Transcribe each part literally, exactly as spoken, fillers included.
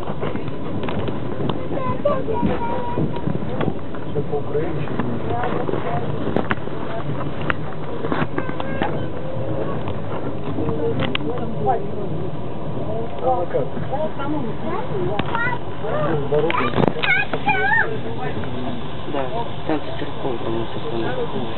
Все по-украински. А как? Да, там церковь у нас остановилась.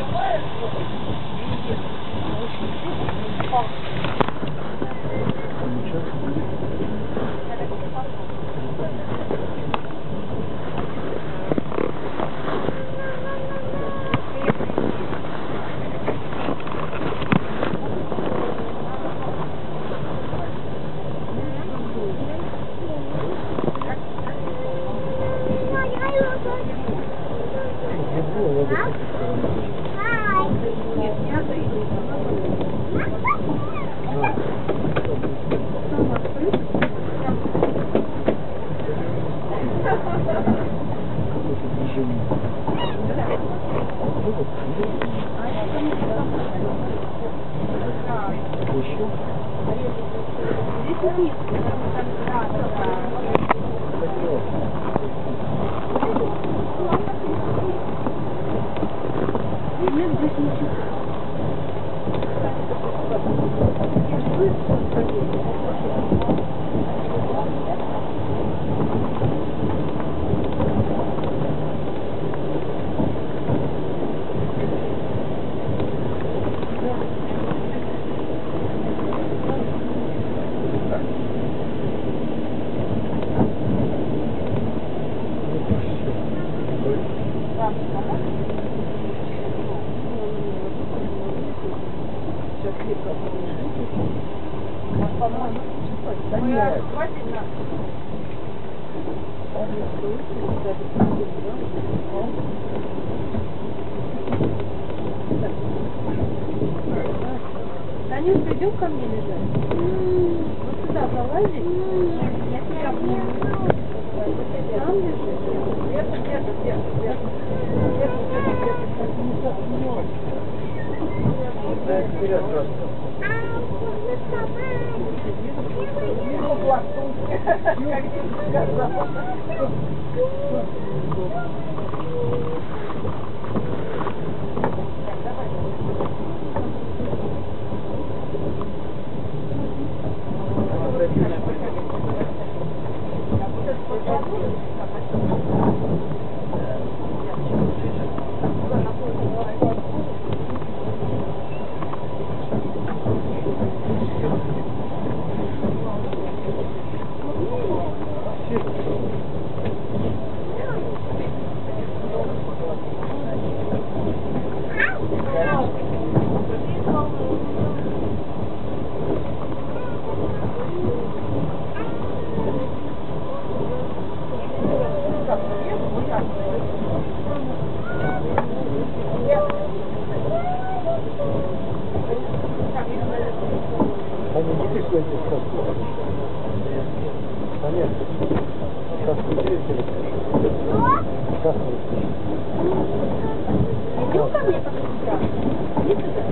Танюш, пойдем ко мне лежать? Вот сюда залазить? Я тебя обниму. Там лежишь? Где-то, где-то, где-то, где-то. Идем ко мне, посмотрим. Иди сюда.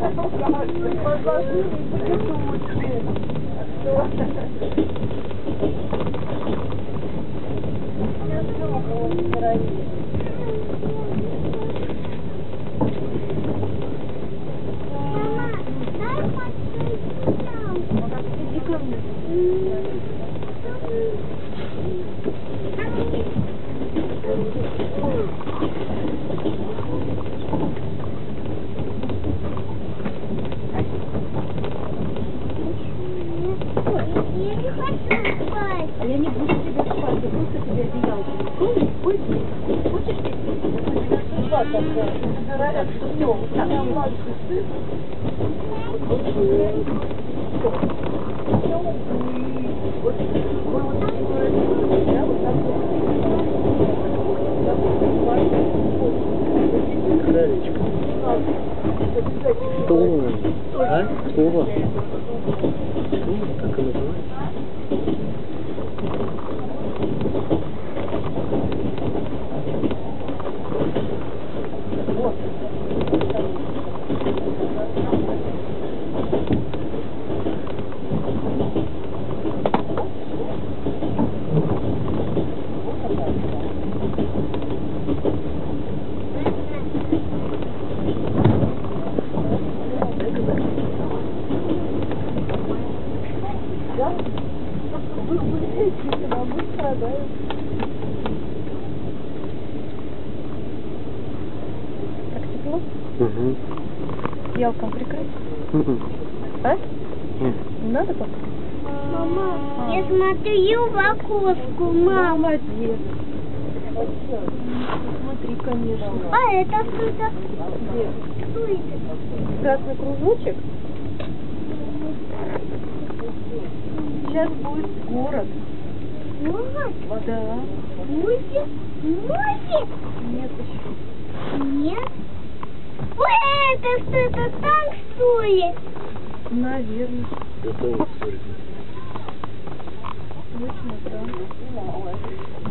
А я не буду тебя спать, я просто тебе одеялко. Ой, хочешь ты? Судьба такая, забирает, что все, вот так. Я младший сын. Вот мы вот такое, я вот так вот. Кралечка. Тула. А? Тула. Тула, так и называется. Так тепло? Угу. Ялком прикрыть? Угу. А? Нет. Не надо пока? Мама, я смотрю в окошку, мама. Молодец. Смотри, конечно. А это что-то? Где? Что это? Красный кружочек. Сейчас будет город. Вот. Да. Мультик? Мультик? Нет еще. Нет. Ой, это что-то там, что ли? Наверное. Это вот, смотри. Точно, да.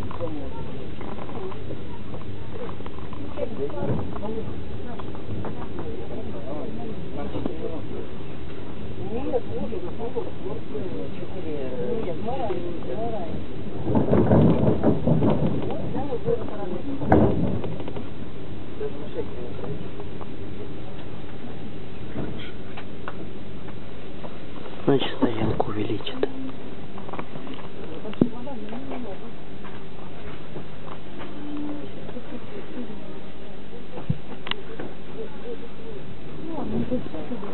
Значит, стоянку увеличит. Ну, а мы тут